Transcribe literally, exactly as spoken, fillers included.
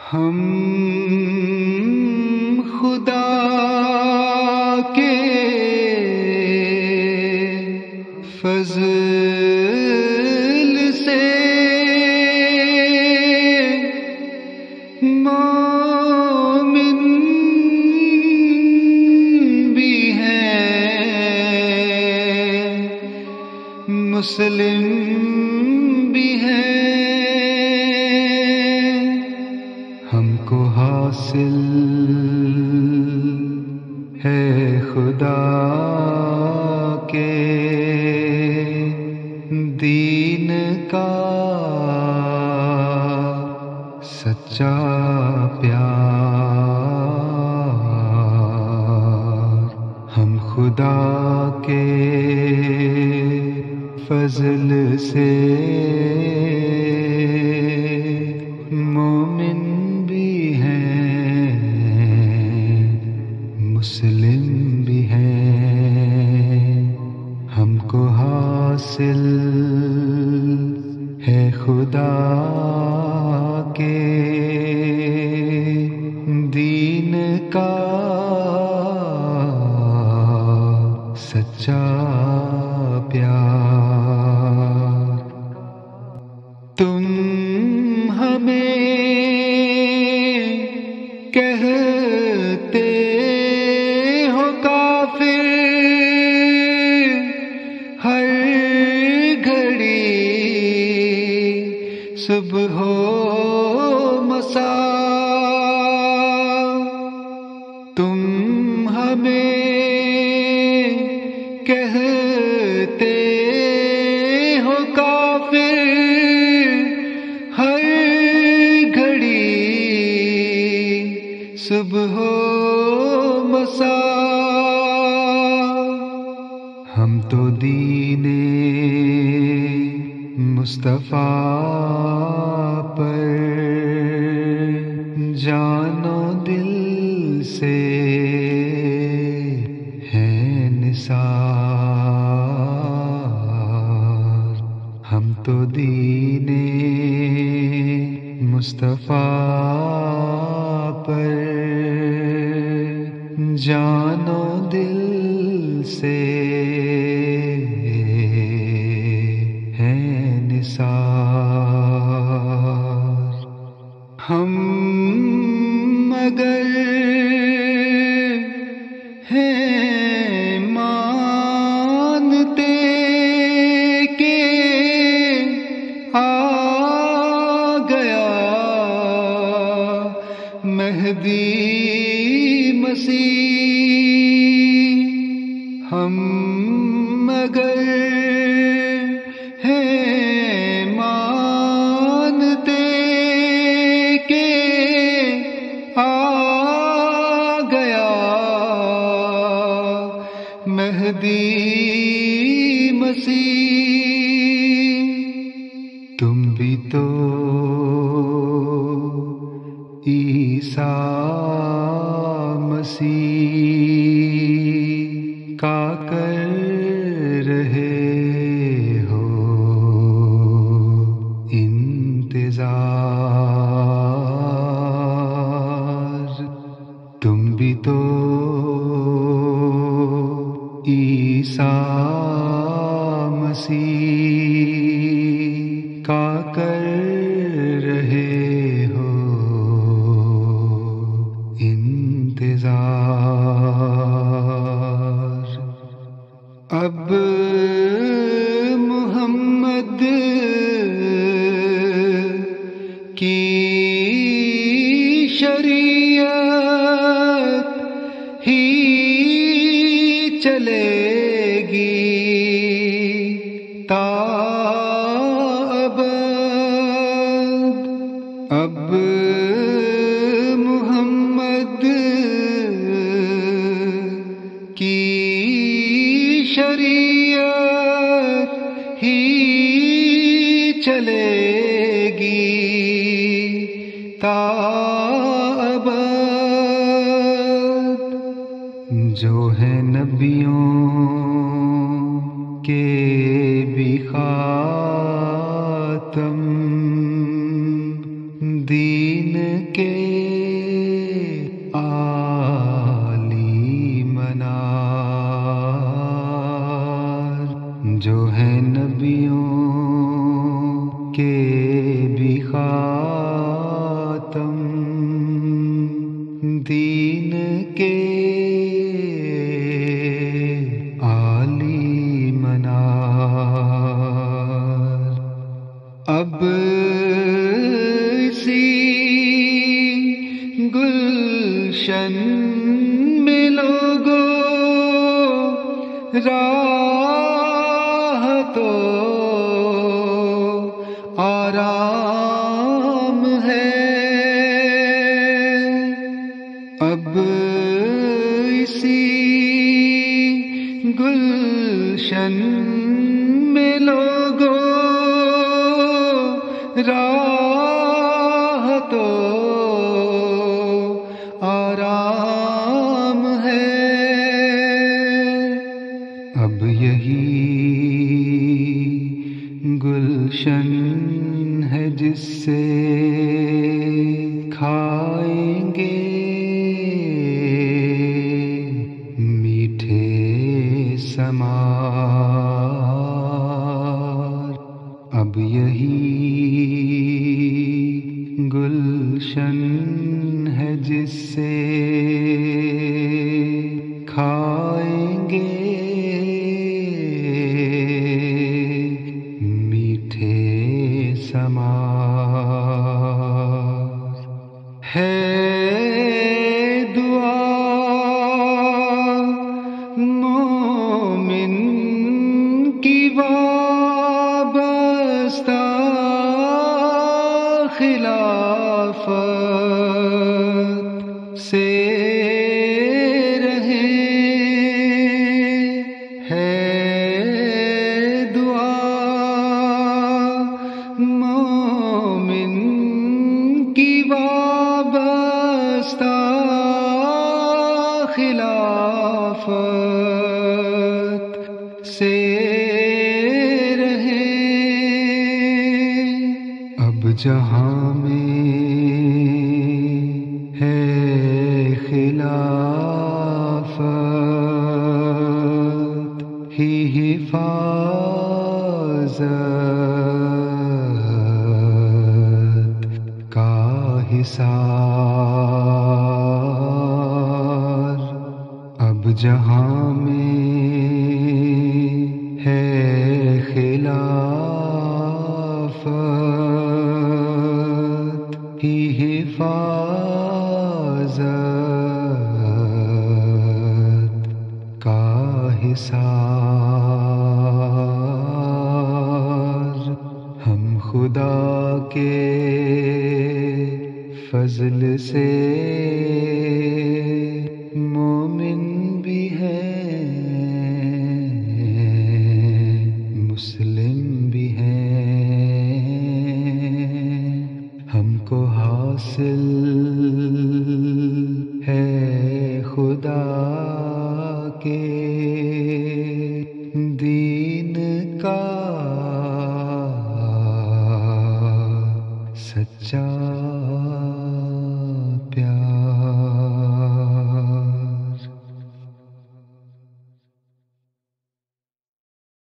ہم خدا کے فضل سے مومن بھی ہیں، مسلم بھی ہیں، ہم کو حاصل ہے خدا کے دین کا سچا پیار، ہم خدا کے فضل سے مومن بھی ہیں، مسلم بھی ہیں، ہم کو حاصل ہے خدا کے دین کا سچا پیار۔ تم ہمیں کہتے ہو کافر، ہر گھڑی صبح و مساء تم ہمیں کہتے ہو کافر، ہر گھڑی صبح و مساء، ہم تو دین مصطفیٰ پر جان و دل سے ہیں نثار، ہم تو دین مصطفیٰ پر جان و دل سے ہیں نثار۔ ہم مگر ہیں مانتے کہ آ گیا مہدی مسیح، ہم مگر ہیں مانتے کہ آ گیا مہدی مسیح، تم بھی تو عیسیٰ مسیح کا کر رہے ہو انتظار، تم بھی تو عیسیٰ مسیح کا کر رہے ہو انتظار۔ اب محمد کی شریعت ہی چلے گی تا ابد، اب محمد کی شریعت ہی چلے گی تا ابد، جو ہے نبیوں کے بھی خاتم دین کے کے عالی منار، جو ہے نبیوں کے بھی خاتم، دین کے عالی منار، اب اسی گلشن میں لوگوں راہ تو آرام ہے، اب اسی گلشن میں لوگوں راہ تو آرام ہے، اب یہی گلشن ہے جس سے کھائیں گے میٹھے ثمار، اب یہی گلشن ہے جس سے کھائیں گے میٹھے ثمار، ہے دعا مومن کی وابستہ خلافت سے رہیں، ہے دعا مومن کی وابستہ خلافت سے اب جہاں میں ہے خلافت ہی حفاظت کا حصار، اب جہاں میں ہے خلافت ہی حفاظت کا حصار، ہم خدا کے فضل سے مومن بھی ہیں، مسلم بھی ہیں، ہم کو حاصل ہے خدا کے دین کا سچا